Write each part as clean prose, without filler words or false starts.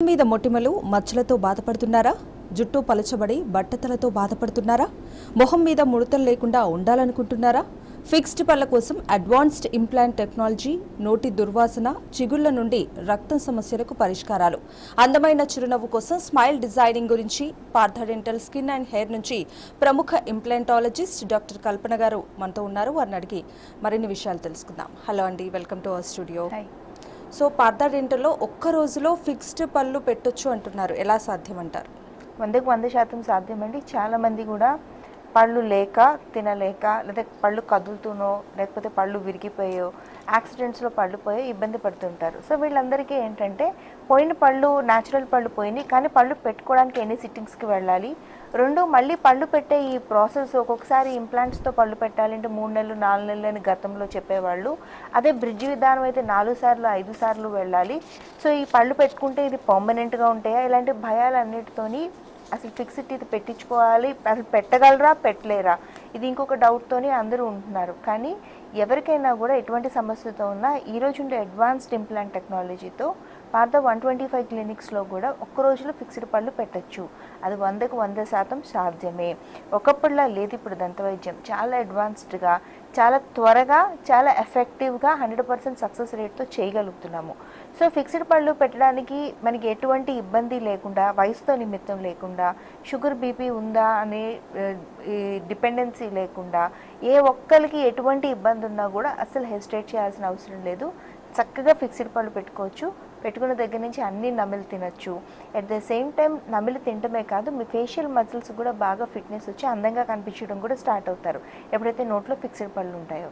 మీద మొటిమలు మచ్చలతో బాధపడుతున్నారా? జుట్టు పలచబడి బట్టతలతో బాధపడుతున్నారా? మొహం మీద ముడతలు లేకుండా ఉండాలనుకుంటున్నారా? ఫిక్స్డ్ పళ్ళ కోసం అడ్వాన్స్డ్ ఇంప్లాంట్ టెక్నాలజీ, నోటి దుర్వాసన, చిగుళ్ల నుండి రక్తం సమస్యలకు పరిష్కారాలు, అందమైన చిరునవ్వు కోసం స్మైల్ డిజైనింగ్ గురించి Partha dental skin and hair నుంచి ప్రముఖ ఇంప్లాంటాలజిస్ట్ డాక్టర్ కల్పన గారు మనతో ఉన్నారు. వారిని అడిగి మరిన్ని విషయాలు తెలుసుకుందాం. హలో అండి, welcome to our studio. So Partha డెంటల్లో ఒక్క రోజులో ఫిక్స్డ్ పళ్ళు పెట్టొచ్చు అంటున్నారు, ఎలా సాధ్యం అంటారు? 100% సాధ్యమండి. చాలామంది కూడా పళ్ళు లేక తినలేక లేదా పళ్ళు కదులుతూనో లేకపోతే పళ్ళు విరిగిపోయో యాక్సిడెంట్స్లో పళ్ళు పోయో ఇబ్బంది పడుతుంటారు. సో వీళ్ళందరికీ ఏంటంటే పోయిన పళ్ళు న్యాచురల్ పళ్ళు పోయినాయి, కానీ పళ్ళు పెట్టుకోవడానికి ఎన్ని సిట్టింగ్స్కి వెళ్ళాలి, రెండు మళ్ళీ పళ్ళు పెట్టే ఈ ప్రాసెస్ ఒక్కొక్కసారి ఇంప్లాంట్స్తో పళ్ళు పెట్టాలంటే 3 నెలలు 4 నెలలు అని గతంలో చెప్పేవాళ్ళు. అదే బ్రిడ్జ్ విధానం అయితే 4 సార్లు 5 సార్లు వెళ్ళాలి. సో ఈ పళ్ళు పెట్టుకుంటే ఇది పర్మనెంట్గా ఉంటాయా, ఇలాంటి భయాలన్నిటితోని అసలు ఫిక్స్డ్ ఇది పెట్టించుకోవాలి, అసలు పెట్టగలరా పెట్టలేరా, ఇది ఇంకొక డౌట్తోనే అందరూ ఉంటున్నారు. కానీ ఎవరికైనా కూడా ఎటువంటి సమస్యతో ఉన్నా ఈరోజు ఉండే అడ్వాన్స్డ్ ఇంప్లాంట్ టెక్నాలజీతో పార్థ 125 క్లినిక్స్లో కూడా ఒక్క రోజులో ఫిక్స్డ్ పళ్ళు పెట్టచ్చు. అది 100% సాధ్యమే. ఒకప్పుడులా లేదు ఇప్పుడు దంతవైద్యం. చాలా అడ్వాన్స్డ్గా, చాలా త్వరగా, చాలా ఎఫెక్టివ్గా 100% సక్సెస్ రేట్తో చేయగలుగుతున్నాము. సో ఫిక్స్డ్ పళ్ళు పెట్టడానికి మనకి ఎటువంటి ఇబ్బంది లేకుండా, వయసుతో నిమిత్తం లేకుండా, షుగర్ బీపీ ఉందా అనే డిపెండెన్సీ లేకుండా, ఏ ఒక్కరికి ఎటువంటి ఇబ్బంది ఉన్నా కూడా అసలు హెసిటేట్ చేయాల్సిన అవసరం లేదు. చక్కగా ఫిక్స్డ్ పళ్ళు పెట్టుకోవచ్చు. పెట్టుకున్న దగ్గర నుంచి అన్ని నమిలి తినచ్చు. అట్ ద సేమ్ టైం నమిలి తినటమే కాదు, మీ ఫేషియల్ మజిల్స్ కూడా బాగా ఫిట్నెస్ వచ్చి అందంగా కనిపించడం కూడా స్టార్ట్ అవుతారు ఎప్పుడైతే నోట్లో ఫిక్స్డ్ పళ్ళు ఉంటాయో.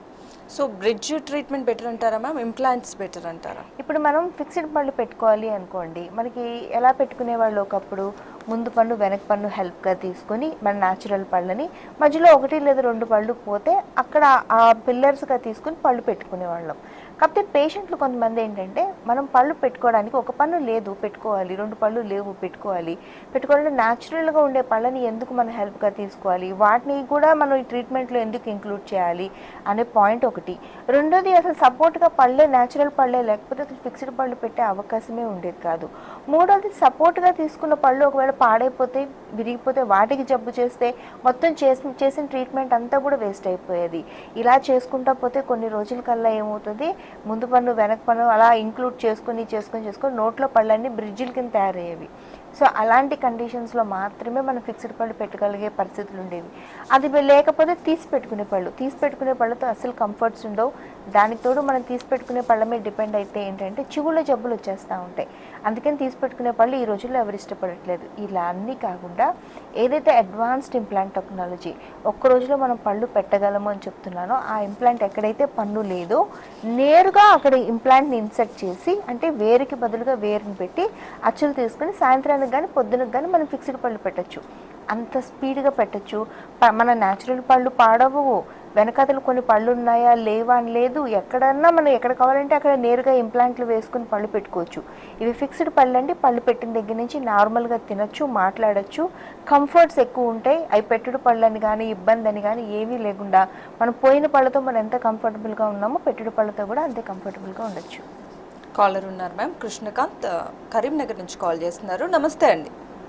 సో బ్రిడ్జ్ ట్రీట్మెంట్ బెటర్ అంటారా మ్యామ్, ఇంప్లాంట్స్ బెటర్ అంటారా? ఇప్పుడు మనం ఫిక్స్డ్ పళ్ళు పెట్టుకోవాలి అనుకోండి, మనకి ఎలా పెట్టుకునే వాళ్ళు ఒకప్పుడు ముందు పన్ను వెనక పన్ను హెల్ప్గా తీసుకొని మన న్యాచురల్ పళ్ళని మధ్యలో 1 లేదా 2 పళ్ళు పోతే అక్కడ ఆ పిల్లర్స్గా తీసుకుని పళ్ళు పెట్టుకునేవాళ్ళం. కాకపోతే పేషెంట్లు కొంతమంది ఏంటంటే మనం పళ్ళు పెట్టుకోవడానికి ఒక పన్ను లేదు పెట్టుకోవాలి, 2 పళ్ళు లేవు పెట్టుకోవాలంటే న్యాచురల్గా ఉండే పళ్ళని ఎందుకు మనం హెల్ప్గా తీసుకోవాలి, వాటిని కూడా మనం ఈ ట్రీట్మెంట్లో ఎందుకు ఇంక్లూడ్ చేయాలి అనే పాయింట్ ఒకటి. రెండోది, అసలు సపోర్ట్గా పళ్ళే న్యాచురల్ పళ్ళే లేకపోతే అసలు ఫిక్స్డ్ పళ్ళు పెట్టే అవకాశమే ఉండేది కాదు. మూడోది, సపోర్ట్గా తీసుకున్న పళ్ళు ఒకవేళ పాడైపోతే విరిగిపోతే వాటికి జబ్బు చేస్తే మొత్తం చేసిన ట్రీట్మెంట్ అంతా కూడా వేస్ట్ అయిపోయేది. ఇలా చేసుకుంటా పోతే కొన్ని రోజుల కల్లా ఏమవుతుంది, ముందు పన్ను వెనక పన్ను అలా ఇంక్లూడ్ చేసుకొని నోట్లో పళ్ళన్నీ బ్రిడ్జిల కింద తయారయ్యేవి. సో అలాంటి కండిషన్స్లో మాత్రమే మనం ఫిక్స్డ్ పళ్ళు పెట్టగలిగే పరిస్థితులు ఉండేవి. అది లేకపోతే తీసి పెట్టుకునే పళ్ళతో అసలు కంఫర్ట్స్ ఉండవు. దానికి తోడు మనం తీసి పెట్టుకునే పళ్ళ మీద డిపెండ్ అయితే ఏంటంటే చిగుళ్ళ జబ్బులు వచ్చేస్తూ ఉంటాయి. అందుకని తీసి పెట్టుకునే పళ్ళు ఈ రోజుల్లో ఎవరు ఇష్టపడట్లేదు. ఇలా అన్నీ కాకుండా ఏదైతే అడ్వాన్స్డ్ ఇంప్లాంట్ టెక్నాలజీ ఒక్క రోజులో మనం పళ్ళు పెట్టగలము అని చెప్తున్నానో, ఆ ఇంప్లాంట్ ఎక్కడైతే పన్ను లేదో నేరుగా అక్కడ ఇంప్లాంట్ని ఇన్సర్ట్ చేసి, అంటే వేరుకి బదులుగా వేరుని పెట్టి అచ్చులు తీసుకుని సాయంత్రానికి కానీ పొద్దునకు కానీ మనం ఫిక్స్డ్ పళ్ళు పెట్టచ్చు. అంత స్పీడ్గా పెట్టచ్చు. మన న్యాచురల్ పళ్ళు పాడవు, వెనకాతలు కొన్ని పళ్ళు ఉన్నాయా లేవా అని లేదు. ఎక్కడన్నా మనం ఎక్కడ కావాలంటే అక్కడ నేరుగా ఇంప్లాంట్లు వేసుకుని పళ్ళు పెట్టుకోవచ్చు. ఇవి ఫిక్స్డ్ పళ్ళు అండి. పళ్ళు పెట్టిన దగ్గర నుంచి నార్మల్గా తినచ్చు, మాట్లాడచ్చు, కంఫర్ట్స్ ఎక్కువ ఉంటాయి. అవి పెట్టుడు పళ్ళు అని కానీ ఇబ్బంది అని కానీ ఏమీ లేకుండా మనం పోయిన పళ్ళతో మనం ఎంత కంఫర్టబుల్గా ఉన్నామో పెట్టుడు పళ్ళతో కూడా అంతే కంఫర్టబుల్గా ఉండొచ్చు. కాలర్ ఉన్నారు మ్యామ్, కృష్ణకాంత్ కరీంనగర్ నుంచి కాల్ చేస్తున్నారు. నమస్తే అండి.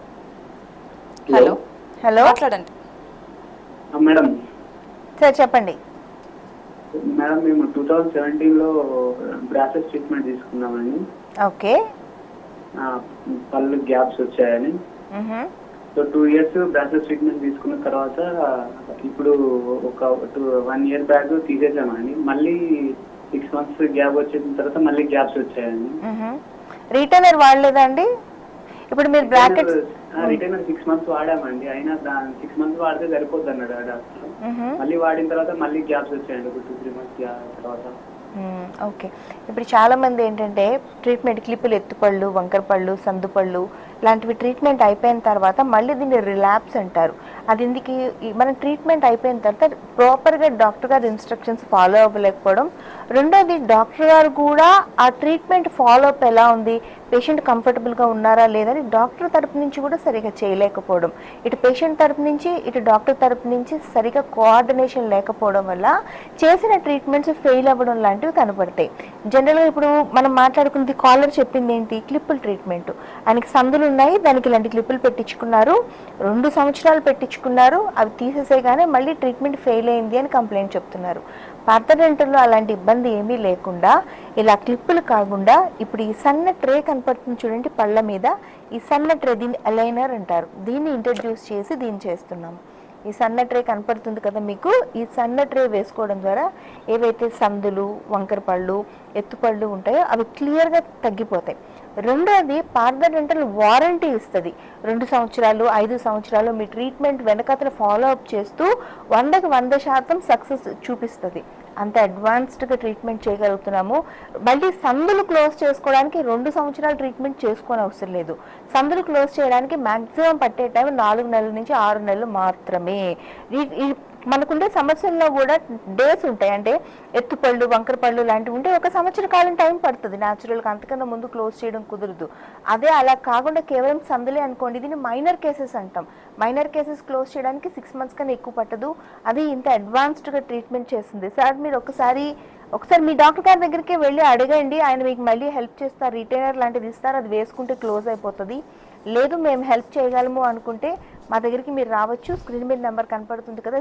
హలో మాట్లాడండి మేడం. సార్ చెప్పండి. మేడం, మేము 2017లో బ్రాసెస్ ట్రీట్మెంట్ తీసుకున్నామండి. ఓకే. పళ్ళు గ్యాప్స్ వచ్చాయని. సో 2 years బ్రాసెస్ ట్రీట్మెంట్ తీసుకున్న తర్వాత ఇప్పుడు ఒక 1 year బ్యాక్ తీసేసామండి. మళ్ళీ 6 months గ్యాప్ వచ్చిన తర్వాత మళ్ళీ గ్యాప్స్ వచ్చాయండి. రిటైనర్ వాడలేదా అండి? ఇప్పుడు మీరు బ్రాకెట్స్ రిటైనర్ 6 months వాడామండి. అయినా 6 months వాడితే సరిపోద్ది అన్నాడు డాక్టర్. మళ్ళీ వాడిన తర్వాత మళ్ళీ గ్యాప్స్ వచ్చాయండి ఒక 2-3 months తర్వాత. ఓకే. ఇప్పుడు చాలా మంది ఏంటంటే ట్రీట్మెంట్ క్లిప్పులు ఎత్తుపళ్ళు, వంకర పళ్ళు, సందుపళ్ళు ఇలాంటివి ట్రీట్మెంట్ అయిపోయిన తర్వాత మళ్ళీ దీన్ని రిలాప్స్ అంటారు. అది ఎందుకు, మన ట్రీట్మెంట్ అయిపోయిన తర్వాత ప్రాపర్గా డాక్టర్ గారు ఇన్స్ట్రక్షన్స్ ఫాలో అవ్వలేకపోవడం, రెండోది డాక్టర్ గారు కూడా ఆ ట్రీట్మెంట్ ఫాలో అప్ ఎలా ఉంది, పేషెంట్ కంఫర్టబుల్గా ఉన్నారా లేదని డాక్టర్ తరపు నుంచి కూడా సరిగా చేయలేకపోవడం, ఇటు పేషెంట్ తరపు నుంచి ఇటు డాక్టర్ తరపు నుంచి సరిగా కోఆర్డినేషన్ లేకపోవడం వల్ల చేసిన ట్రీట్మెంట్స్ ఫెయిల్ అవ్వడం లాంటివి కనపడతాయి. జనరల్గా ఇప్పుడు మనం మాట్లాడుకున్నది కాలర్ చెప్పింది ఏంటి, క్లిప్పుల ట్రీట్మెంట్. ఆయనకి సందులు ఉన్నాయి, దానికి ఇలాంటి క్లిప్పులు పెట్టించుకున్నారు, 2 సంవత్సరాలు పెట్టించుకున్నారు, అవి తీసేసేగానే మళ్ళీ ట్రీట్మెంట్ ఫెయిల్ అయింది అని కంప్లైంట్ చెప్తున్నారు. పార్థ డెంటల్లో అలాంటి ఇబ్బంది ఏమీ లేకుండా ఇలా క్లిప్పులు కాకుండా ఇప్పుడు ఈ సన్న ట్రే కనపడుతుంది చూడండి పళ్ళ మీద, ఈ సన్న ట్రే, దీన్ని అలైనర్ అంటారు, దీన్ని ఇంట్రడ్యూస్ చేసి దీన్ని చేస్తున్నాము. ఈ సన్న ట్రే కనపడుతుంది కదా మీకు, ఈ సన్న ట్రే వేసుకోవడం ద్వారా ఏవైతే సందులు, వంకర పళ్ళు, ఎత్తుపళ్ళు ఉంటాయో అవి క్లియర్గా తగ్గిపోతాయి. రెండోది పార్థ డెంటల్ వారంటీ ఇస్తుంది. 2 సంవత్సరాలు 5 సంవత్సరాలు మీ ట్రీట్మెంట్ వెనకతను ఫాలో అప్ చేస్తూ 100కి 100% సక్సెస్ చూపిస్తుంది. అంత అడ్వాన్స్డ్గా ట్రీట్మెంట్ చేయగలుగుతున్నాము. మళ్ళీ సందులు క్లోజ్ చేసుకోవడానికి 2 సంవత్సరాలు ట్రీట్మెంట్ చేసుకోని అవసరం లేదు. సందులు క్లోజ్ చేయడానికి మ్యాక్సిమం పట్టే టైం 4 నెలల నుంచి 6 నెలలు మాత్రమే. మనకుండే సమస్యల్లో కూడా డేస్ ఉంటాయి, అంటే ఎత్తుపళ్ళు, వంకర పళ్ళు లాంటివి ఉంటే 1 సంవత్సర కాలం టైం పడుతుంది న్యాచురల్గా, అంతకన్నా ముందు క్లోజ్ చేయడం కుదరదు. అదే అలా కాకుండా కేవలం సందులే అనుకోండి, దీన్ని మైనర్ కేసెస్ అంటాం. మైనర్ కేసెస్ క్లోజ్ చేయడానికి 6 మంత్స్ కన్నా ఎక్కువ పట్టదు. అది ఇంత అడ్వాన్స్డ్గా ట్రీట్మెంట్ చేస్తుంది. సార్ మీరు ఒకసారి మీ డాక్టర్ గారి దగ్గరికి వెళ్ళి అడగండి, ఆయన మీకు మళ్ళీ హెల్ప్ చేస్తారు, రిటైనర్ లాంటిది ఇస్తారు, అది వేసుకుంటే క్లోజ్ అయిపోతుంది. లేదు మేము హెల్ప్ చేయగలము అనుకుంటే మా దగ్గరికి మీరు రావచ్చు. స్క్రీన్ మీద నెంబర్ కనపడుతుంది కదా,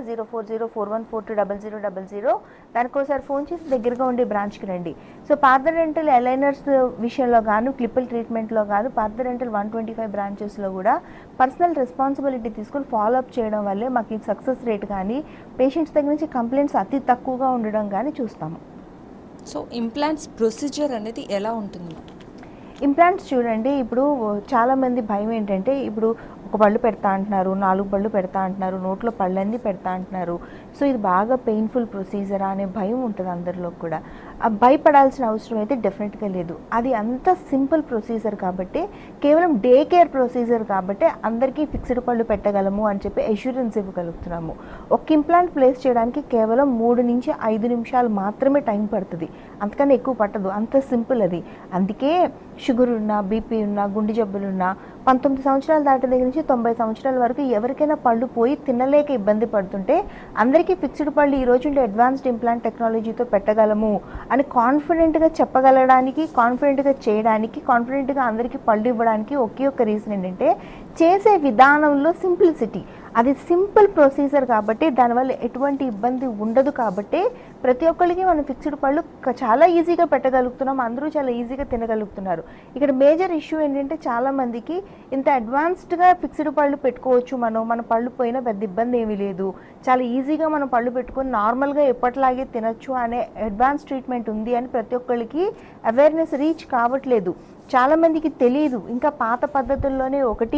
040414200000, దానికి ఒకసారి ఫోన్ చేసి దగ్గరగా ఉండే బ్రాంచ్కి రండి. సో పార్థ డెంటల్ అలైనర్స్ విషయంలో గాను, క్లిప్పుల్ ట్రీట్మెంట్లో గాను పార్థ డెంటల్ 125 బ్రాంచెస్లో కూడా పర్సనల్ రెస్పాన్సిబిలిటీ తీసుకుని ఫాలో అప్ చేయడం వల్లే మాకు ఈ సక్సెస్ రేట్ కానీ, పేషెంట్స్ దగ్గర నుంచి కంప్లైంట్స్ అతి తక్కువగా ఉండడం కానీ చూస్తాము. సో ఇంప్లాంట్స్ ప్రొసీజర్ అనేది ఎలా ఉంటుంది? ఇంప్లాంట్స్ చూడండి, ఇప్పుడు చాలామంది భయం ఏంటంటే, ఇప్పుడు 1 పళ్ళు పెడతా అంటున్నారు, 4 పళ్ళు పెడతా అంటున్నారు, నోట్లో పళ్ళన్నీ పెడతా అంటున్నారు. సో ఇది బాగా పెయిన్ఫుల్ ప్రొసీజరా అనే భయం ఉంటుంది అందరిలో కూడా. భయపడాల్సిన అవసరం అయితే డెఫినెట్గా లేదు. అది అంత సింపుల్ ప్రొసీజర్ కాబట్టి, కేవలం డే కేర్ ప్రొసీజర్ కాబట్టి అందరికీ ఫిక్స్డ్ పళ్ళు పెట్టగలము అని చెప్పి అష్యూరెన్స్ ఇవ్వగలుగుతున్నాము. ఒక ఇంప్లాంట్ ప్లేస్ చేయడానికి కేవలం 3 నుంచి 5 నిమిషాలు మాత్రమే టైం పడుతుంది, అంతకన్నా ఎక్కువ పట్టదు. అంత సింపుల్ అది. అందుకే షుగర్ ఉన్నా, బీపీ ఉన్నా, గుండె జబ్బులున్నా 19 సంవత్సరాలు దాటి దగ్గర నుంచి 90 సంవత్సరాల వరకు ఎవరికైనా పళ్ళు పోయి తినలేక ఇబ్బంది పడుతుంటే అందరికీ ఫిక్స్డ్ పళ్ళు ఈ రోజు అడ్వాన్స్డ్ ఇంప్లాంట్ టెక్నాలజీతో పెట్టగలము అని కాన్ఫిడెంట్గా చెప్పగలడానికి, కాన్ఫిడెంట్గా చేయడానికి, కాన్ఫిడెంట్గా అందరికీ పళ్ళు ఇవ్వడానికి ఒకే ఒక్క రీజన్ ఏంటంటే చేసే విధానంలో సింప్లిసిటీ. అది సింపుల్ ప్రొసీజర్ కాబట్టి దానివల్ల ఎటువంటి ఇబ్బంది ఉండదు. కాబట్టి ప్రతి ఒక్కరికి మనం ఫిక్స్డ్ పళ్ళు చాలా ఈజీగా పెట్టగలుగుతున్నాం, అందరూ చాలా ఈజీగా తినగలుగుతున్నారు. ఇక్కడ మేజర్ ఇష్యూ ఏంటంటే చాలామందికి ఇంత అడ్వాన్స్డ్గా ఫిక్స్డ్ పళ్ళు పెట్టుకోవచ్చు, మన పళ్ళు పోయినా పెద్ద ఇబ్బంది ఏమీ లేదు, చాలా ఈజీగా మనం పళ్ళు పెట్టుకొని నార్మల్గా ఎప్పటిలాగే తినచ్చు అనే అడ్వాన్స్ ట్రీట్మెంట్ ఉంది అని ప్రతి ఒక్కరికి అవేర్నెస్ రీచ్ కావట్లేదు. చాలామందికి తెలియదు. ఇంకా పాత పద్ధతుల్లోనే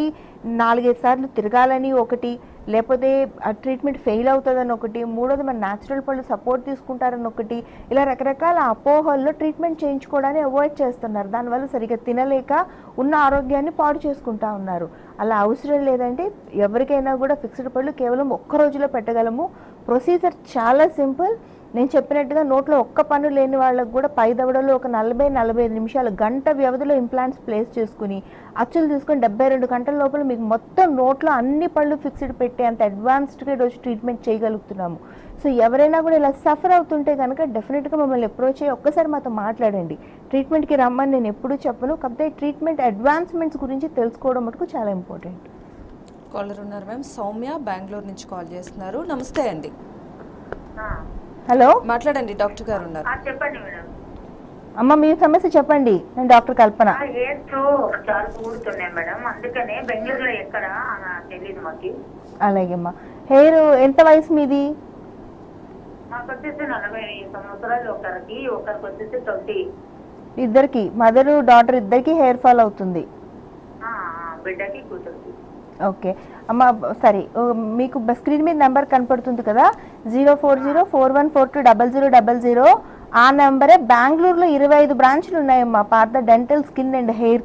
4-5 సార్లు తిరగాలని ఒకటి, లేకపోతే ఆ ట్రీట్మెంట్ ఫెయిల్ అవుతుందని ఒకటి, మూడోది మన న్యాచురల్ పళ్ళు సపోర్ట్ తీసుకుంటారని ఒకటి, ఇలా రకరకాల అపోహల్లో ట్రీట్మెంట్ చేయించుకోవడాన్ని అవాయిడ్ చేస్తున్నారు. దానివల్ల సరిగ్గా తినలేక ఉన్న ఆరోగ్యాన్ని పాడు చేసుకుంటా ఉన్నారు. అలా అవసరం లేదంటే ఎవరికైనా కూడా ఫిక్స్డ్ పళ్ళు కేవలం 1 రోజులో పెట్టగలము. ప్రొసీజర్ చాలా సింపుల్. నేను చెప్పినట్టుగా నోట్లో ఒక్క పన్ను లేని వాళ్ళకు కూడా పై దవడలో ఒక 40-45 నిమిషాలు, గంట వ్యవధిలో ఇంప్లాంట్స్ ప్లేస్ చేసుకుని అచ్చులు తీసుకొని 72 గంటల లోపల మీకు మొత్తం నోట్లో అన్ని పళ్ళు ఫిక్స్డ్ పెట్టే అంత అడ్వాన్స్డ్గా ఈరోజు ట్రీట్మెంట్ చేయగలుగుతున్నాము. సో ఎవరైనా కూడా ఇలా సఫర్ అవుతుంటే కనుక డెఫినెట్గా మమ్మల్ని అప్రోచ్ అయ్యి ఒక్కసారి మాతో మాట్లాడండి. ట్రీట్మెంట్కి రమ్మని నేను ఎప్పుడూ చెప్పను, కాకపోతే ట్రీట్మెంట్ అడ్వాన్స్మెంట్స్ గురించి తెలుసుకోవడం మటుకు చాలా ఇంపార్టెంట్. కాలర్ ఉన్నారు మ్యామ్, సౌమ్య బెంగళూరు నుంచి కాల్ చేస్తున్నారు. నమస్తే అండి. హలో, మాట్లాడండి, డాక్టర్ గారు ఉన్నారు. చెప్పండి మేడం. అమ్మ మీ సమస్య చెప్పండి. నేను డాక్టర్ కల్పన. చాలా ఊడుతున్నాయి మేడం, అందుకనే బెంగళూరులో ఎక్కడ తెలియదు మాకు. అలాగే అమ్మా. హెయిర్ ఎంత వయసు మీది? మాకు వచ్చేసి 40 సంవత్సరాలు, ఒకరికి వచ్చేసి 20. ఇద్దరికి, మదర్ డాటర్ ఇద్దరికి హెయిర్ ఫాల్ అవుతుంది. బిడ్డకి కూతురికి. ఓకే అమ్మ, సరే మీకు స్క్రీన్ మీద నెంబర్ కనపడుతుంది కదా, 040414200000. ఆ నెంబరే. బెంగళూరులో 25 బ్రాంచ్లు ఉన్నాయమ్మా పార్థ డెంటల్, స్కిన్ అండ్ హెయిర్కి.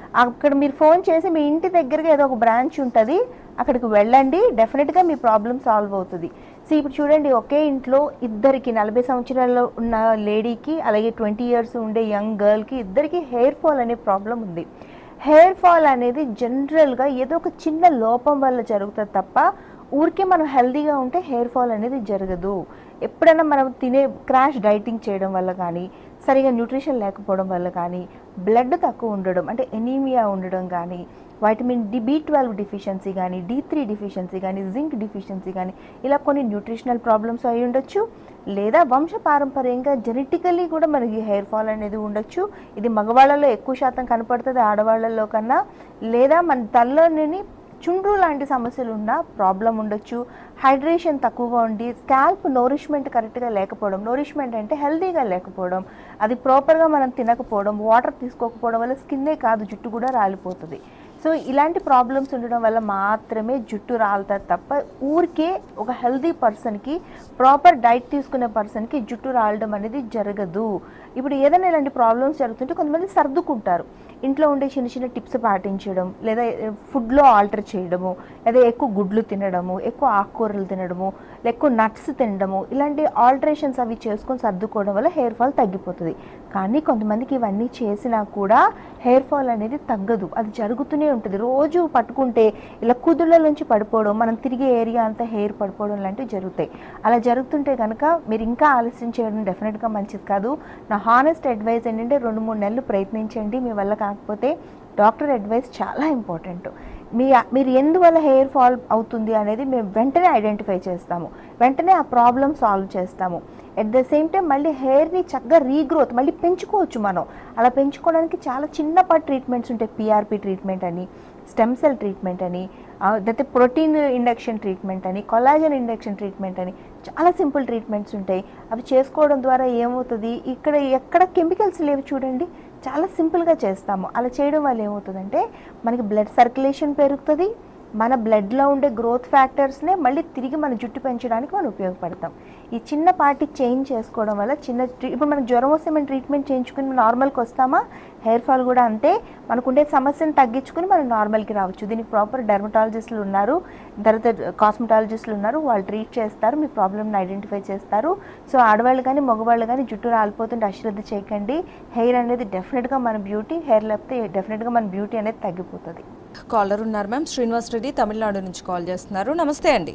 అక్కడ మీరు ఫోన్ చేసి మీ ఇంటి దగ్గరగా ఏదో ఒక బ్రాంచ్ ఉంటుంది, అక్కడికి వెళ్ళండి, డెఫినెట్గా మీ ప్రాబ్లం సాల్వ్ అవుతుంది. సో ఇప్పుడు చూడండి, ఒకే ఇంట్లో ఇద్దరికి 40 సంవత్సరాల్లో ఉన్న లేడీకి అలాగే 20 years ఉండే యంగ్ గర్ల్కి ఇద్దరికి హెయిర్ ఫాల్ అనే ప్రాబ్లం ఉంది. హెయిర్ ఫాల్ అనేది జనరల్గా ఏదో ఒక చిన్న లోపం వల్ల జరుగుతుంది తప్ప ఊరికే మనం హెల్తీగా ఉంటే హెయిర్ ఫాల్ అనేది జరగదు. ఎప్పుడైనా మనం తినే క్రాష్ డైటింగ్ చేయడం వల్ల కానీ, సరిగా న్యూట్రిషన్ లేకపోవడం వల్ల కానీ, బ్లడ్ తక్కువ ఉండడం అంటే ఎనీమియా ఉండడం కానీ, వైటమిన్ B12 డిఫిషియన్సీ కానీ, D3 డిఫిషియన్సీ కానీ, జింక్ డిఫిషియన్సీ కానీ, ఇలా కొన్ని న్యూట్రిషనల్ ప్రాబ్లమ్స్ అయి ఉండొచ్చు. లేదా వంశపారంపర్యంగా జెనెటికలీ కూడా మనకి హెయిర్ ఫాల్ అనేది ఉండొచ్చు. ఇది మగవాళ్ళలో ఎక్కువ శాతం కనపడుతుంది ఆడవాళ్ళలో కన్నా. లేదా మన తలలోని చుండ్రు లాంటి సమస్యలు ఉన్న ప్రాబ్లం ఉండొచ్చు. హైడ్రేషన్ తక్కువగా ఉండి స్కాల్ప్ నోరిష్మెంట్ కరెక్ట్గా లేకపోవడం, నోరిష్మెంట్ అంటే హెల్తీగా లేకపోవడం, అది ప్రాపర్గా మనం తినకపోవడం, వాటర్ తీసుకోకపోవడం వల్ల స్కిన్నే కాదు జుట్టు కూడా రాలిపోతుంది. సో ఇలాంటి ప్రాబ్లమ్స్ ఉండడం వల్ల మాత్రమే జుట్టు రాలుతుంది తప్ప ఊరికే ఒక హెల్తీ పర్సన్కి, ప్రాపర్ డైట్ తీసుకునే పర్సన్కి జుట్టు రాలడం అనేది జరగదు. ఇప్పుడు ఏదైనా ఇలాంటి ప్రాబ్లమ్స్ జరుగుతుంటే కొంతమంది సర్దుకుంటారు. ఇంట్లో ఉండే చిన్న చిన్న టిప్స్ పాటించడం, లేదా ఫుడ్లో ఆల్టర్ చేయడము, లేదా ఎక్కువ గుడ్లు తినడము, ఎక్కువ ఆకుకూరలు తినడము, ఎక్కువ నట్స్ తినడము, ఇలాంటి ఆల్టరేషన్స్ అవి చేసుకొని సర్దుకోవడం వల్ల హెయిర్ ఫాల్ తగ్గిపోతుంది. కానీ కొంతమందికి ఇవన్నీ చేసినా కూడా హెయిర్ ఫాల్ అనేది తగ్గదు, అది జరుగుతూనే ఉంటుంది. రోజు పట్టుకుంటే ఇలా కుదుళ్ళ నుంచి పడిపోవడం, మనం తిరిగే ఏరియా అంతా హెయిర్ పడిపోవడం లాంటివి జరుగుతాయి. అలా జరుగుతుంటే కనుక మీరు ఇంకా ఆలస్యం చేయడం డెఫినెట్గా మంచిది కాదు. నా హానెస్ట్ అడ్వైస్ ఏంటంటే 2-3 నెలలు ప్రయత్నించండి. మీ వల్ల కాకపోతే డాక్టర్ అడ్వైస్ చాలా ఇంపార్టెంట్. మీరు ఎందువల్ల హెయిర్ ఫాల్ అవుతుంది అనేది మేము వెంటనే ఐడెంటిఫై చేస్తాము, వెంటనే ఆ ప్రాబ్లమ్ సాల్వ్ చేస్తాము. ఎట్ ద సేమ్ టైం మళ్ళీ హెయిర్ని చక్కగా రీగ్రోత్ మళ్ళీ పెంచుకోవచ్చు మనం. అలా పెంచుకోవడానికి చాలా చిన్నపాటి ట్రీట్మెంట్స్ ఉంటాయి. PRP ట్రీట్మెంట్ అని, స్టెమ్ సెల్ ట్రీట్మెంట్ అని, లేకపోతే ప్రోటీన్ ఇండక్షన్ ట్రీట్మెంట్ అని, కొలాజన్ ఇండక్షన్ ట్రీట్మెంట్ అని, చాలా సింపుల్ ట్రీట్మెంట్స్ ఉంటాయి. అవి చేసుకోవడం ద్వారా ఏమవుతుంది, ఇక్కడ ఎక్కడ కెమికల్స్ లేవు చూడండి, చాలా సింపుల్గా చేస్తాము. అలా చేయడం వల్ల ఏమవుతుందంటే మనకి బ్లడ్ సర్క్యులేషన్ పెరుగుతుంది, మన బ్లడ్లో ఉండే గ్రోత్ ఫ్యాక్టర్స్నే మళ్ళీ తిరిగి మన జుట్టు పెంచడానికి మనం ఉపయోగపడతాం. ఈ చిన్నపాటి చేంజ్ చేసుకోవడం వల్ల ఇప్పుడు మనకు జ్వరం వస్తే మనం ట్రీట్మెంట్ చేయించుకుని నార్మల్కి వస్తామా, హెయిర్ ఫాల్ కూడా అంతే. మనకుండే సమస్యను తగ్గించుకుని మనం నార్మల్కి రావచ్చు. దీనికి ప్రాపర్ డెర్మటాలజిస్టులు ఉన్నారు, తర్వాత కాస్మెటాలజిస్టులు ఉన్నారు, వాళ్ళు ట్రీట్ చేస్తారు, మీ ప్రాబ్లమ్ని ఐడెంటిఫై చేస్తారు. సో ఆడవాళ్ళు కానీ మగవాళ్ళు కానీ జుట్టు రాలిపోతుంటే అశ్రద్ధ చేయకండి. హెయిర్ అనేది డెఫినెట్గా మన బ్యూటీ, హెయిర్ లేకపోతే డెఫినెట్గా మన బ్యూటీ అనేది తగ్గిపోతుంది. కాలర్ ఉన్నారు మ్యామ్, శ్రీనివాస్ రెడ్డి తమిళనాడు నుంచి కాల్ చేస్తున్నారు. నమస్తే అండి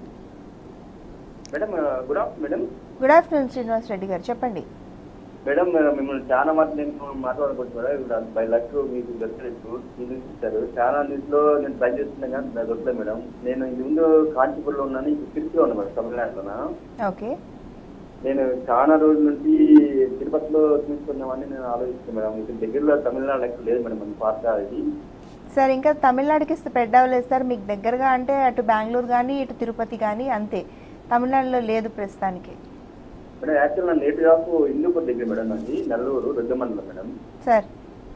madam. Good afternoon. Good afternoon Srinivas Reddy గారు, చెప్పండి. మేడం మిమ్మల్ని చాలా నేను మాట్లాడకూడదు మేడం. ఇప్పుడు బై లక్ మీకు దొరకలేదు, ఇచ్చారు. చాలా న్యూస్లో నేను ట్రై చేస్తున్నా కానీ దొరకలేదు మేడం. నేను ఇది ముందు కాంచీపూర్లో ఉన్నాను, ఇప్పుడు తిరుపతిలో ఉన్నాను మేడం, తమిళనాడులోనా. ఓకే. నేను చాలా రోజుల నుంచి తిరుపతిలో తీసుకున్నామని నేను ఆలోచిస్తున్నాను మేడం. ఇక్కడ దగ్గరలో తమిళనాడు ఎక్కడ లేదు మేడం, మన పాత ఇది. సార్ ఇంకా తమిళనాడుకి స్ప్రెడ్ అవ్వలేదు సార్. మీకు దగ్గరగా అంటే అటు బెంగళూరు కానీ ఇటు తిరుపతి కానీ అంతే, తమిళనాడులో లేదు ప్రస్తుతానికి. మేడం యాక్చువల్ నా నేటివ్ ఆఫ్ హిందూపూర్ దగ్గర మేడం, అది నెల్లూరు రుద్రమండలం మేడం. సార్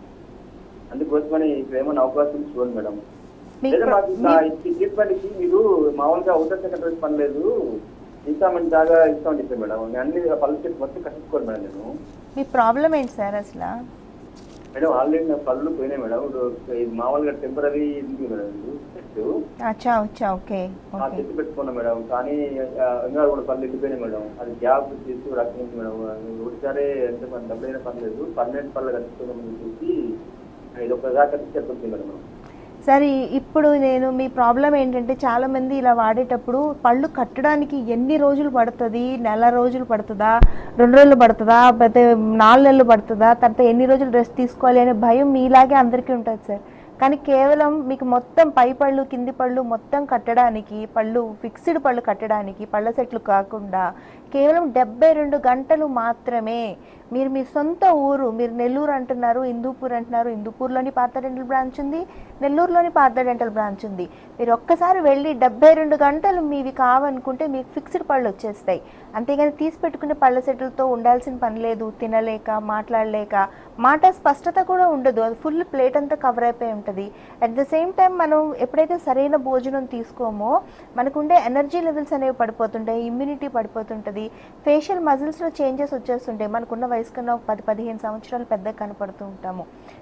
అందుకోసమని ఇక్కడ ఏమైనా అవకాశం చూడండి మేడం. లేదా మాకు ట్రీట్మెంట్కి మీరు మామూలుగా అవుటర్ సెకండరీ పని లేదు, ఇస్తామని దాకా ఇస్తామని చెప్పాను మేడం. అన్ని పళ్ళు చెప్పి మొత్తం కట్టుకోండి మేడం. నేను మీ ప్రాబ్లం ఏంటి సార్ అసలు? మేడం ఆల్రెడీ నా పళ్ళు పోయినాయి మేడం. ఇది మామూలుగా టెంపరీ ఉంది మేడం, చెట్టు. అచ్చా అచ్చా, ఓకే. ఆ చెట్టు పెట్టుకున్నా మేడం, కానీ ఇంకా కూడా పళ్ళు ఎండిపోయినాయి మేడం. అది గ్యాప్ చేసి రకం మేడం. ఒకసారి ఎంత డబ్బులైనా పర్లేదు, 12 పళ్ళు కట్టుకోమని చూసి ఇది ఒకసారి కట్టించేస్తుంది మేడం. సరే, ఇప్పుడు నేను మీ ప్రాబ్లం ఏంటంటే చాలామంది ఇలా వాడేటప్పుడు పళ్ళు కట్టడానికి ఎన్ని రోజులు పడుతుంది, నెల రోజులు పడుతుందా, 2 రోజులు పడుతుందా, లేకపోతే 4 నెలలు పడుతుందా, తర్వాత ఎన్ని రోజులు రెస్ట్ తీసుకోవాలి అనే భయం మీలాగే అందరికీ ఉంటుంది సార్. కానీ కేవలం మీకు మొత్తం పై పళ్ళు కింది పళ్ళు మొత్తం కట్టడానికి, పళ్ళు ఫిక్స్డ్ పళ్ళు కట్టడానికి, పళ్ళ సెట్లు కాకుండా కేవలం 72 గంటలు మాత్రమే. మీరు మీ సొంత ఊరు, మీరు నెల్లూరు అంటున్నారు, హిందూపూర్ అంటున్నారు, హిందూపూర్లోని పాత డెంటల్ బ్రాంచ్ ఉంది, నెల్లూరులోని పాత డెంటల్ బ్రాంచ్ ఉంది. మీరు ఒక్కసారి వెళ్ళి 72 గంటలు మీవి కావనుకుంటే మీకు ఫిక్స్డ్ పళ్ళు వచ్చేస్తాయి. అంతేగాని తీసి పెట్టుకునే పళ్ళ సెట్లతో ఉండాల్సిన పని లేదు. తినలేక, మాట్లాడలేక, మాట స్పష్టత కూడా ఉండదు, అది ఫుల్ ప్లేట్ అంతా కవర్ అయిపోయి ఉంటుంది. అట్ ద సేమ్ టైం మనం ఎప్పుడైతే సరైన భోజనం తీసుకోమో మనకుండే ఎనర్జీ లెవెల్స్ అనేవి పడిపోతుంటాయి, ఇమ్యూనిటీ పడిపోతుంటుంది, ఫేషియల్ మజిల్స్లో చేంజెస్ వచ్చేస్తుంటాయి. మనకున్న వయసు కన్నా 10-15 సంవత్సరాలు పెద్దగా కనపడుతూ ఉంటాము.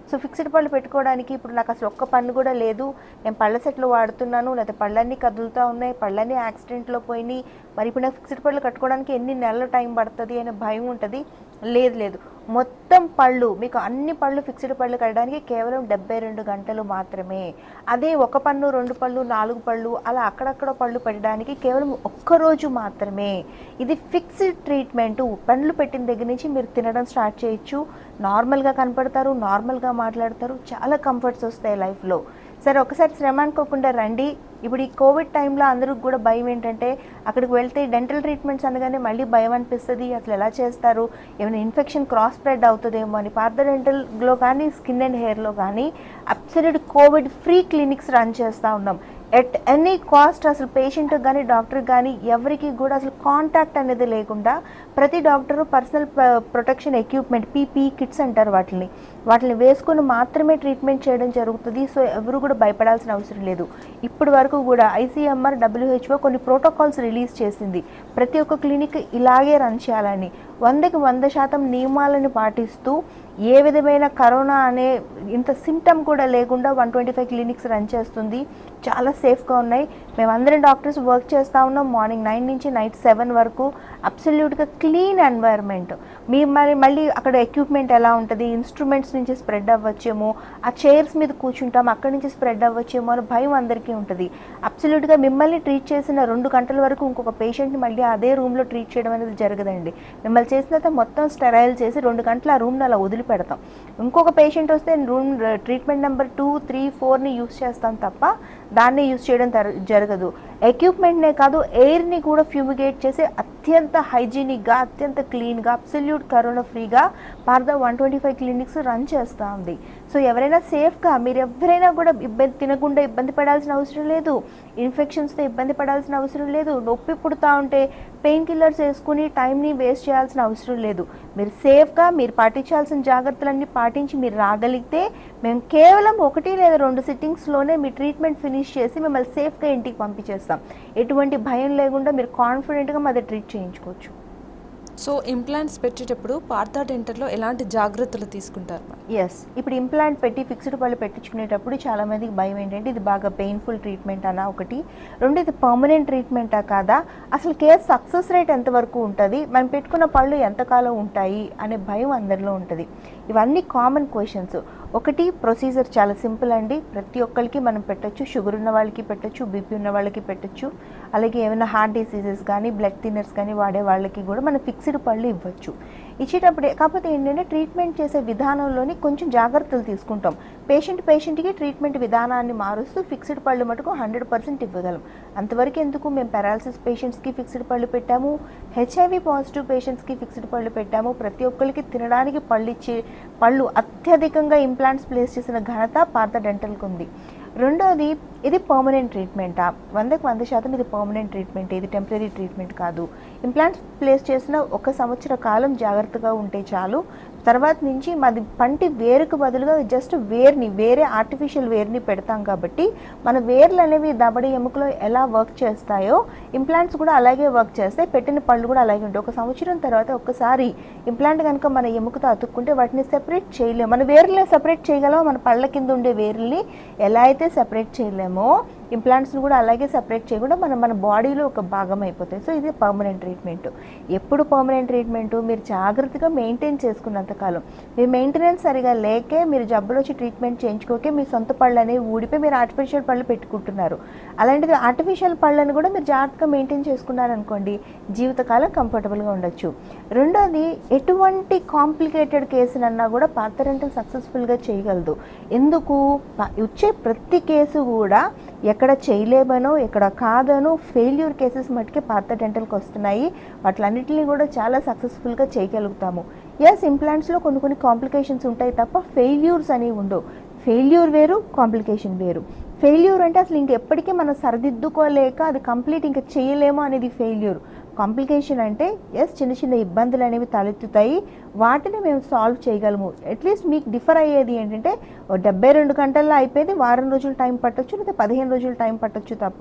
సో ఫిక్స్డ్ పళ్ళు పెట్టుకోవడానికి ఇప్పుడు నాకు అసలు ఒక్క పన్ను కూడా లేదు, నేను పళ్ళ సెట్లు వాడుతున్నాను, లేకపోతే పళ్ళన్నీ కదులుతూ ఉన్నాయి, పళ్ళన్నీ యాక్సిడెంట్లో పోయినాయి, మరి ఇప్పుడు నాకు ఫిక్స్డ్ పళ్ళు కట్టుకోవడానికి ఎన్ని నెలల టైం పడుతుంది అనే భయం ఉంటుంది. లేదు, మొత్తం పళ్ళు మీకు అన్ని పళ్ళు ఫిక్స్డ్ పళ్ళు కట్టడానికి కేవలం 72 గంటలు మాత్రమే. అదే ఒక పన్ను 2 పళ్ళు 4 పళ్ళు అలా అక్కడక్కడ పళ్ళు పెట్టడానికి కేవలం ఒక్కరోజు మాత్రమే. ఇది ఫిక్స్డ్ ట్రీట్మెంటు. పళ్ళు పెట్టిన దగ్గర నుంచి మీరు తినడం స్టార్ట్ చేయొచ్చు, నార్మల్గా కనపడతారు, నార్మల్గా మాట్లాడతారు, చాలా కంఫర్ట్స్ వస్తాయి లైఫ్లో. సరే ఒకసారి శ్రమ అనుకోకుండా రండి. ఇప్పుడు ఈ కోవిడ్ టైంలో అందరికి కూడా భయం ఏంటంటే అక్కడికి వెళ్తే డెంటల్ ట్రీట్మెంట్స్ అనగానే మళ్ళీ భయం అనిపిస్తుంది, అసలు ఎలా చేస్తారు, ఏమైనా ఇన్ఫెక్షన్ క్రాస్ స్ప్రెడ్ అవుతుందేమో అని. పార్థ డెంటల్లో కానీ స్కిన్ అండ్ హెయిర్లో కానీ absolute covid free clinics run చేస్తూ ఉన్నాం. ఎట్ ఎనీ కాస్ట్ అసలు పేషెంట్కి కానీ డాక్టర్కి కానీ ఎవరికి కూడా అసలు కాంటాక్ట్ అనేది లేకుండా ప్రతి doctor personal protection equipment PPE kits అంటారు వాటిని వేసుకొని మాత్రమే ట్రీట్మెంట్ చేయడం జరుగుతుంది. సో ఎవరు కూడా భయపడాల్సిన అవసరం లేదు. ఇప్పటి వరకు కూడా ICMR WHO కొన్ని ప్రోటోకాల్స్ రిలీజ్ చేసింది ప్రతి ఒక్క క్లినిక్ ఇలాగే రన్ చేయాలని. 100కి 100% నియమాలను పాటిస్తూ ఏ విధమైన కరోనా అనే ఇంత సిమ్టమ్ కూడా లేకుండా 125 క్లినిక్స్ రన్ చేస్తుంది. చాలా సేఫ్గా ఉన్నాయి. మేమందరం డాక్టర్స్ వర్క్ చేస్తూ ఉన్నాం మార్నింగ్ 9 నుంచి నైట్ 7 వరకు. అబ్సల్యూట్గా క్లీన్ ఎన్వైర్న్మెంట్. మళ్ళీ అక్కడ ఎక్విప్మెంట్ ఎలా ఉంటుంది, ఇన్స్ట్రుమెంట్స్ నుంచి స్ప్రెడ్ అవ్వచ్చేమో, ఆ చైర్స్ మీద కూర్చుంటాం అక్కడి నుంచి స్ప్రెడ్ అవ్వచ్చేమో అని భయం అందరికీ ఉంటుంది. అబ్సల్యూట్గా మిమ్మల్ని ట్రీట్ చేసిన 2 గంటల వరకు ఇంకొక పేషెంట్ని మళ్ళీ అదే రూమ్లో ట్రీట్ చేయడం అనేది జరగదండి. మిమ్మల్ని చేసిన తర్వాత మొత్తం స్టెరైల్ చేసి 2 గంటలు ఆ రూమ్ని అలా వదిలిపెడతాం. ఇంకొక పేషెంట్ వస్తే రూమ్ ట్రీట్మెంట్ నెంబర్ 2, 3, 4ని యూస్ చేస్తాం తప్ప దాన్ని యూస్ చేయడం జరగదు. ఎక్విప్మెంట్నే కాదు ఎయిర్ని కూడా ఫ్యూమిగేట్ చేసి అత్యంత హైజీనిక్గా అత్యంత క్లీన్గా అబ్సల్యూట్ కరోనా ఫ్రీగా పార్థ 125 క్లినిక్స్ రన్ చేస్తూ ఉంది. సో ఎవరైనా సేఫ్గా మీరు ఎవరైనా కూడా తినకుండా ఇబ్బంది పడాల్సిన అవసరం లేదు, ఇన్ఫెక్షన్స్తో ఇబ్బంది పడాల్సిన అవసరం లేదు, నొప్పి పుడుతూ ఉంటే పెయిన్ కిల్లర్స్ వేసుకుని టైంని వేస్ట్ చేయాల్సిన అవసరం లేదు. మీరు సేఫ్గా మీరు పాటించాల్సిన జాగ్రత్తలన్నీ పాటించి మీరు రాగలిగితే మేము కేవలం 1 లేదా 2 సిట్టింగ్స్లోనే మీ ట్రీట్మెంట్ ఫినిష్ చేసి మిమ్మల్ని సేఫ్గా ఇంటికి పంపించేస్తాం. ఎటువంటి భయం లేకుండా మీరు కాన్ఫిడెంట్గా మాది ట్రీట్ చేయించుకోవచ్చు. సో ఇంప్లాంట్స్ పెట్టేటప్పుడు పార్థ డెంటల్లో ఎలాంటి జాగ్రత్తలు తీసుకుంటారు? ఎస్, ఇప్పుడు ఇంప్లాంట్ పెట్టి ఫిక్స్డ్ పళ్ళు పెట్టించుకునేటప్పుడు చాలామందికి భయం ఏంటంటే ఇది బాగా పెయిన్ఫుల్ ట్రీట్మెంట్ అన్నా ఒకటి, 2 ఇది పర్మనెంట్ ట్రీట్మెంటా కాదా, అసలు కేర్ సక్సెస్ రేట్ ఎంతవరకు ఉంటుంది, మనం పెట్టుకున్న పళ్ళు ఎంతకాలం ఉంటాయి అనే భయం అందరిలో ఉంటుంది. ఇవన్నీ కామన్ క్వశ్చన్స్. ఒకటి ప్రొసీజర్ చాలా సింపుల్ అండి, ప్రతి ఒక్కరికి మనం పెట్టచ్చు. షుగర్ ఉన్న వాళ్ళకి పెట్టచ్చు, బీపీ ఉన్న వాళ్ళకి పెట్టచ్చు, అలాగే ఏమైనా హార్ట్ డిసీజెస్ కానీ బ్లడ్ థిన్నర్స్ కానీ వాడే వాళ్ళకి కూడా మనం ఫిక్స్డ్ పళ్ళు ఇవ్వచ్చు. ఇచ్చేటప్పుడే కాకపోతే ఏంటంటే ట్రీట్మెంట్ చేసే విధానంలోని కొంచెం జాగ్రత్తలు తీసుకుంటాం. పేషెంట్కి ట్రీట్మెంట్ విధానాన్ని మారుస్తూ ఫిక్స్డ్ పళ్ళు మటుకు 100% ఇవ్వగలం. అంతవరకు ఎందుకు, మేము పారాలసిస్ పేషెంట్స్కి ఫిక్స్డ్ పళ్ళు పెట్టాము, HIV పాజిటివ్ పేషెంట్స్కి ఫిక్స్డ్ పళ్ళు పెట్టాము. ప్రతి ఒక్కరికి తినడానికి పళ్ళు అత్యధికంగా ఇంప్లాంట్స్ ప్లేస్ చేసిన ఘనత పార్థ డెంటల్కి ఉంది. రెండోది, ఇది పర్మనెంట్ ట్రీట్మెంటా? 100కి 100% ఇది పర్మనెంట్ ట్రీట్మెంట్, ఇది టెంపరీ ట్రీట్మెంట్ కాదు. ఇంప్లాంట్స్ ప్లేస్ చేసిన 1 సంవత్సర కాలం జాగ్రత్తగా ఉంటే చాలు. తర్వాత నుంచి మాది పంటి వేరుకు బదులుగా జస్ట్ వేరే ఆర్టిఫిషియల్ వేర్ని పెడతాం కాబట్టి మన వేర్లు అనేవి దబడి ఎముకలో ఎలా వర్క్ చేస్తాయో ఇంప్లాంట్స్ కూడా అలాగే వర్క్ చేస్తాయి. పెట్టిన పళ్ళు కూడా అలాగే ఉంటాయి. 1 సంవత్సరం తర్వాత ఒక్కసారి ఇంప్లాంట్ కనుక మన ఎముకతో అతుక్కుంటే వాటిని సెపరేట్ చేయలేము. మన వేర్లే సెపరేట్ చేయగలమో మన పళ్ళ కింద ఉండే వేర్లని ఎలా అయితే సెపరేట్ చేయలేమో ఇంప్లాంట్స్ని కూడా అలాగే సెపరేట్ చేయకుండా మన బాడీలో ఒక భాగం అయిపోతాయి. సో ఇది పర్మనెంట్ ట్రీట్మెంట్. ఎప్పుడు పర్మనెంట్ ట్రీట్మెంటు? మీరు జాగ్రత్తగా మెయింటైన్ చేసుకున్నంతకాలం. మీ మెయింటెనెన్స్ సరిగా లేకే మీరు జబ్బులు వచ్చి ట్రీట్మెంట్ చేయించుకోకే మీ సొంత పళ్ళు అనేవి ఊడిపోయి మీరు ఆర్టిఫిషియల్ పళ్ళు పెట్టుకుంటున్నారు. అలాంటిది ఆర్టిఫిషియల్ పళ్ళను కూడా మీరు జాగ్రత్తగా మెయింటైన్ చేసుకున్నారనుకోండి, జీవితకాలం కంఫర్టబుల్గా ఉండొచ్చు. రెండోది, ఎటువంటి కాంప్లికేటెడ్ కేసునన్నా కూడా పార్థ డెంటల్ సక్సెస్ఫుల్గా చేయగలదు. ఎందుకు? వచ్చే ప్రతి కేసు కూడా ఎక్కడ చేయలేమనో ఎక్కడ కాదనో ఫెయిల్యూర్ కేసెస్ మట్టుకే పార్థ డెంటల్కి వస్తున్నాయి. వాటిలన్నింటినీ కూడా చాలా సక్సెస్ఫుల్గా చేయగలుగుతాము. ఎస్, ఇంప్లాంట్స్లో కొన్ని కాంప్లికేషన్స్ ఉంటాయి తప్ప ఫెయిల్యూర్స్ అనేవి ఉండవు. ఫెయిల్యూర్ వేరు, కాంప్లికేషన్ వేరు. ఫెయిల్యూర్ అంటే అసలు ఇంకెప్పటికీ మనం సరిదిద్దుకోలేక అది కంప్లీట్ ఇంకా చేయలేమో అనేది ఫెయిల్యూర్. కాంప్లికేషన్ అంటే ఎస్, చిన్న ఇబ్బందులు అనేవి తలెత్తుతాయి. వాటిని మేము సాల్వ్ చేయగలము. అట్లీస్ట్ మీకు డిఫర్ అయ్యేది ఏంటంటే 72 గంటల్లో అయిపోయేది వారం రోజులు టైం పట్టొచ్చు, లేదా 15 రోజులు టైం పట్టొచ్చు తప్ప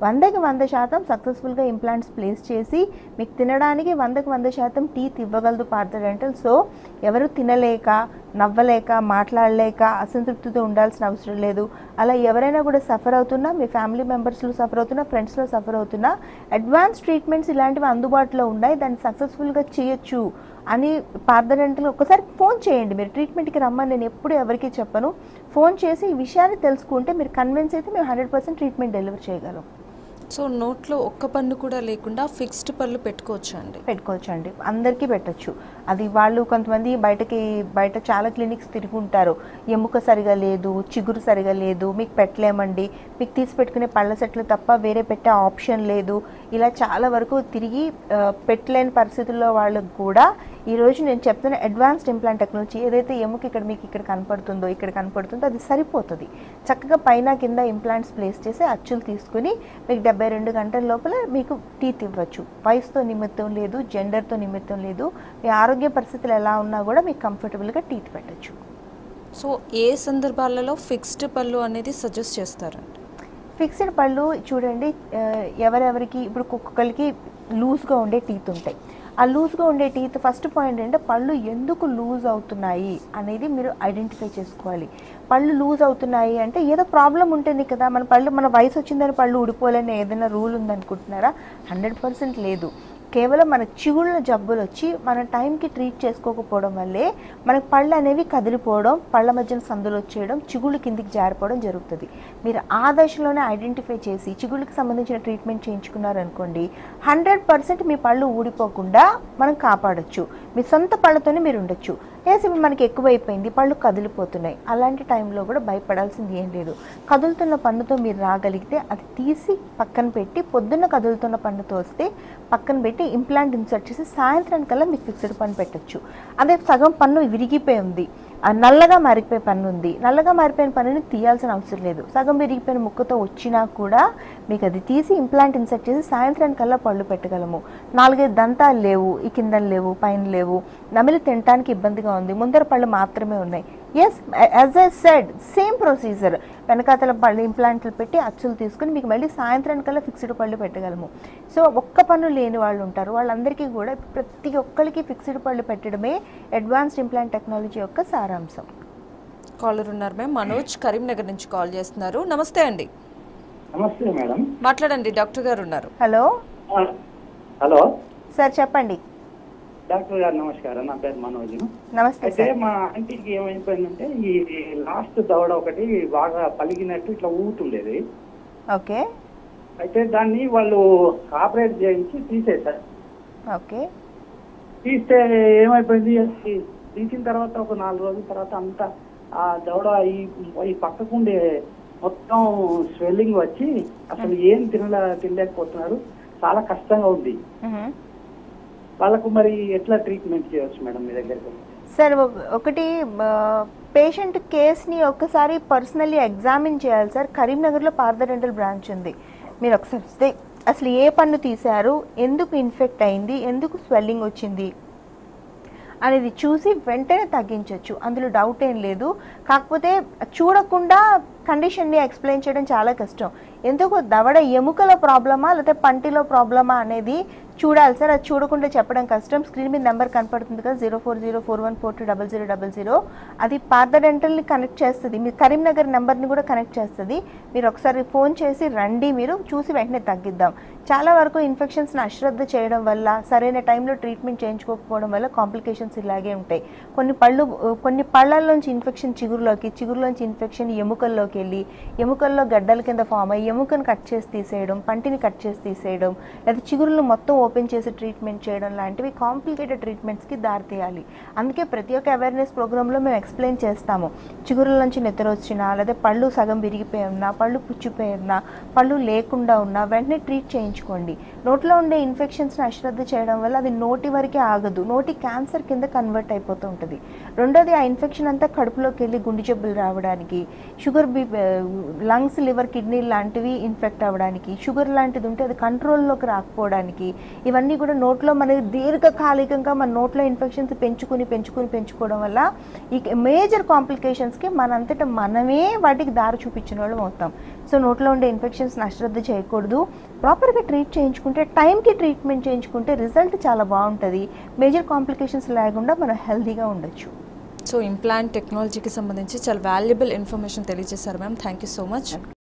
100% సక్సెస్ఫుల్గా ఇంప్లాంట్స్ ప్లేస్ చేసి మీకు తినడానికి 100% టీత్ ఇవ్వగలదు పార్థోడెంటల్. సో ఎవరు తినలేక, నవ్వలేక, మాట్లాడలేక, అసంతృప్తితో ఉండాల్సిన అవసరం లేదు. అలా ఎవరైనా కూడా సఫర్ అవుతున్నా, మీ ఫ్యామిలీ మెంబర్స్లో సఫర్ అవుతున్నా, ఫ్రెండ్స్లో సఫర్ అవుతున్నా, అడ్వాన్స్ ట్రీట్మెంట్స్ ఇలాంటివి అందుబాటులో ఉన్నాయి, దాన్ని సక్సెస్ఫుల్గా చేయొచ్చు అని పార్థోడెంటల్ ఒకసారి ఫోన్ చేయండి. మీరు ట్రీట్మెంట్కి రమ్మని నేను ఎప్పుడు ఎవరికి చెప్పను. ఫోన్ చేసి ఈ విషయాన్ని తెలుసుకుంటే మీరు కన్విన్స్ అయితే మేము 100% ట్రీట్మెంట్ డెలివర్ చేయగలం. సో నోట్లో ఒక్క పన్ను కూడా లేకుండా ఫిక్స్డ్ పళ్ళు పెట్టుకోవచ్చు అండి? పెట్టుకోవచ్చు అండి, అందరికీ పెట్టచ్చు. అది వాళ్ళు కొంతమంది బయట చాలా క్లినిక్స్ తిరుగుంటారు, ఎముక సరిగా లేదు, చిగురు సరిగా లేదు, మీకు పెట్టలేమండి, మీకు తీసి పెట్టుకునే పళ్ళ సెట్లు తప్ప వేరే పెట్టే ఆప్షన్ లేదు, ఇలా చాలా వరకు తిరిగి పెట్టలేని పరిస్థితుల్లో వాళ్ళకు కూడా ఈరోజు నేను చెప్తున్న అడ్వాన్స్డ్ ఇంప్లాంట్ టెక్నాలజీ ఏదైతే ఎముక మీకు ఇక్కడ కనపడుతుందో, ఇక్కడ కనపడుతుందో అది సరిపోతుంది. చక్కగా పైన కింద ఇంప్లాంట్స్ ప్లేస్ చేసి అచ్చులు తీసుకుని మీకు 72 గంటల లోపల మీకు టీత్ ఇవ్వచ్చు. వయసుతో నిమిత్తం లేదు, జెండర్తో నిమిత్తం లేదు, మీ ఆరోగ్య పరిస్థితులు ఎలా ఉన్నా కూడా మీకు కంఫర్టబుల్గా టీత్ పెట్టచ్చు. సో ఏ సందర్భాలలో ఫిక్స్డ్ పళ్ళు అనేది సజెస్ట్ చేస్తారండి? ఫిక్స్డ్ పళ్ళు చూడండి, ఎవరెవరికి ఇప్పుడు ఒక్కొక్కరికి లూజ్గా ఉండే టీత్ ఉంటాయి. ఆ లూజ్గా ఉండే టీత్ ఫస్ట్ పాయింట్ ఏంటంటే పళ్ళు ఎందుకు లూజ్ అవుతున్నాయి అనేది మీరు ఐడెంటిఫై చేసుకోవాలి. పళ్ళు లూజ్ అవుతున్నాయి అంటే ఏదో ప్రాబ్లం ఉంటుంది కదా, మన వయసు వచ్చిందని పళ్ళు ఊడిపోవాలని ఏదైనా రూల్ ఉందనుకుంటున్నారా? 100% లేదు. కేవలం మన చిగుళ్ళ జబ్బులు వచ్చి మన టైంకి ట్రీట్ చేసుకోకపోవడం వల్లే మనకు పళ్ళు అనేవి కదిలిపోవడం, పళ్ళ మధ్యన సందులు వచ్చేయడం, చిగుళ్ళు కిందికి జారిపోవడం జరుగుతుంది. మీరు ఆ దశలోనే ఐడెంటిఫై చేసి చిగుళ్ళకి సంబంధించిన ట్రీట్మెంట్ చేయించుకున్నారనుకోండి, 100% మీ పళ్ళు ఊడిపోకుండా మనం కాపాడచ్చు. మీ సొంత పళ్ళతోనే మీరు ఉండొచ్చు. ఇప్పుడు మనకి ఎక్కువైపోయింది, పళ్ళు కదిలిపోతున్నాయి, అలాంటి టైంలో కూడా భయపడాల్సింది ఏం లేదు. కదులుతున్న పన్నుతో మీరు రాగలిగితే అది తీసి పక్కన పెట్టి, పొద్దున్న కదులుతున్న పన్నుతో వస్తే పక్కన పెట్టి ఇంప్లాంట్ ఇన్సర్ట్ చేసి సాయంత్రానికల్లా మీకు ఫిక్స్డ్ పన్ను పెట్టచ్చు. అదే సగం పన్ను విరిగిపోయి ఉంది, నల్లగా మారిపోయే పన్ను ఉంది, నల్లగా మారిపోయిన పన్నుని తీయాల్సిన అవసరం లేదు. సగం విరిగిపోయిన ముక్కతో వచ్చినా కూడా మీకు అది తీసి ఇంప్లాంట్ ఇన్సర్ట్ చేసి సాయంత్రానికల్లా పళ్ళు పెట్టగలము. 4-5 దంతాలు లేవు, ఈ కింద లేవు, పైన లేవు, నమిలి తినడానికి ఇబ్బందిగా ఉంది, ముందర పళ్ళు మాత్రమే ఉన్నాయి. Yes, as I said, same procedure, వెనకాతల పళ్ళు ఇంప్లాంట్లు పెట్టి అచ్చులు తీసుకుని మీకు మళ్ళీ సాయంత్రానికల్లా ఫిక్స్డ్ పళ్ళు పెట్టగలము. సో ఒక్క పన్ను లేని వాళ్ళు ఉంటారు, వాళ్ళందరికీ కూడా ప్రతి ఒక్కరికి ఫిక్స్డ్ పళ్ళు పెట్టడమే అడ్వాన్స్డ్ ఇంప్లాంట్ టెక్నాలజీ యొక్క సారాంశం. కాలర్ ఉన్నారు మ్యామ్, మనోజ్ కరీంనగర్ నుంచి కాల్ చేస్తున్నారు. నమస్తే అండి. నమస్తే మేడం, మాట్లాడండి, డాక్టర్ గారు ఉన్నారు. హలో హలో సార్, చెప్పండి. డాక్టర్ గారు నమస్కారం, నా పేరు మనోజ్. నమస్తే అయితే సార్. మా ఆంటీకి ఏమైపోయిందంటే ఈ లాస్ట్ దవడ ఒకటి బాగా పలిగినట్టు ఇట్లా ఊగుతుండేది. ఓకే అయితే దాన్ని వాళ్ళు ఆపరేట్ చేయించి తీసేశారు. ఓకే తీస్తే ఏమైపోయింది, తీసిన తర్వాత ఒక 4 రోజుల తర్వాత అంతా ఆ దవడ ఈ పక్కకుండే మొత్తం స్వెల్లింగ్ వచ్చి అసలు ఏం తినలేకపోతున్నారు, చాలా కష్టంగా ఉంది. వాళ్ళకు మరి ఎట్లా ట్రీట్మెంట్ చేయవచ్చు మేడం మీ దగ్గరికి? సార్, ఒకటి పేషెంట్ కేస్ని ఒక్కసారి పర్సనల్లీ ఎగ్జామిన్ చేయాలి సార్. కరీంనగర్లో పార్థోడెంటల్ బ్రాంచ్ ఉంది, మీరు ఒకసారి వస్తే అసలు ఏ పన్ను తీశారు, ఎందుకు ఇన్ఫెక్ట్ అయింది, ఎందుకు స్వెల్లింగ్ వచ్చింది అనేది చూసి వెంటనే తగ్గించవచ్చు, అందులో డౌట్ ఏం లేదు. కాకపోతే చూడకుండా కండిషన్ని ఎక్స్ప్లెయిన్ చేయడం చాలా కష్టం. ఎందుకు దవడ ఎముకల ప్రాబ్లమా లేకపోతే పంటిలో ప్రాబ్లమా అనేది చూడాలి సార్. అది చూడకుండా చెప్పడం కష్టం. స్క్రీన్ మీద నెంబర్ కనపడుతుంది కదా, 040414200000, అది పార్థోడెంటల్ని కనెక్ట్ చేస్తుంది, మీ కరీంనగర్ నెంబర్ని కూడా కనెక్ట్ చేస్తుంది. మీరు ఒకసారి ఫోన్ చేసి రండి, మీరు చూసి వెంటనే తగ్గిద్దాం. చాలా వరకు ఇన్ఫెక్షన్స్ని అశ్రద్ధ చేయడం వల్ల, సరైన టైంలో ట్రీట్మెంట్ చేయించుకోకపోవడం వల్ల కాంప్లికేషన్స్ ఇలాగే ఉంటాయి. కొన్ని పళ్ళల్లోంచి ఇన్ఫెక్షన్ చిగురులోంచి ఇన్ఫెక్షన్ ఎముకల్లోకి వెళ్ళి, ఎముకల్లో గడ్డల కింద ఫామ్ అయ్యి ఎముకను కట్ చేసి తీసేయడం, పంటిని కట్ చేసి తీసేయడం, లేదా చిగురులు మొత్తం ఓపెన్ చేసి ట్రీట్మెంట్ చేయడం లాంటివి కాంప్లికేటెడ్ ట్రీట్మెంట్స్కి దారితీయాలి. అందుకే ప్రతి ఒక్క అవేర్నెస్ ప్రోగ్రాంలో మేము ఎక్స్ప్లెయిన్ చేస్తాము. చిగురుల నుంచి నెత్తరొచ్చినా, లేదా పళ్ళు సగం విరిగిపోయి ఉన్నా, పళ్ళు పుచ్చిపోయి ఉన్నా, పళ్ళు లేకుండా ఉన్నా వెంటనే ట్రీట్ చేయించుకోండి. నోట్లో ఉండే ఇన్ఫెక్షన్స్ని అశ్రద్ధ చేయడం వల్ల అది నోటి వరకే ఆగదు, నోటి క్యాన్సర్ కింద కన్వర్ట్ అయిపోతూ ఉంటుంది. రెండోది, ఆ ఇన్ఫెక్షన్ అంతా కడుపులోకి వెళ్ళి గుండె జబ్బులు రావడానికి, షుగర్, లంగ్స్, లివర్, కిడ్నీ లాంటివి ఇన్ఫెక్ట్ అవ్వడానికి, షుగర్ లాంటిది ఉంటే అది కంట్రోల్లోకి రాకపోవడానికి, ఇవన్నీ కూడా నోట్లో మనకి దీర్ఘకాలికంగా మన నోట్లో ఇన్ఫెక్షన్స్ పెంచుకోవడం వల్ల ఈ మేజర్ కాంప్లికేషన్స్కి మనంతటా మనమే వాటికి దారి చూపించిన వాళ్ళం అవుతాం. సో నోట్లో ఉండే ఇన్ఫెక్షన్స్ అశ్రద్ధ చేయకూడదు, ప్రాపర్గా ట్రీట్ చేయించుకుంటే, టైంకి ట్రీట్మెంట్ చేయించుకుంటే రిజల్ట్ చాలా బాగుంటుంది. మేజర్ కాంప్లికేషన్స్ లేకుండా మనం హెల్తీగా ఉండొచ్చు. సో ఇంప్లాంట్ టెక్నాలజీకి సంబంధించి చాలా వాల్యుబుల్ ఇన్ఫర్మేషన్ తెలియజేశారు ma'am. Thank you so much.